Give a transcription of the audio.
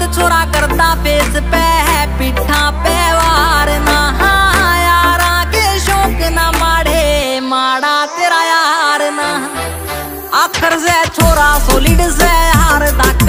छोरा करता फेस पे है पिठा पे वार ना यारा के शौक ना माड़े माड़ा तेरा यार ना आखर से छोरा सोलिड से हार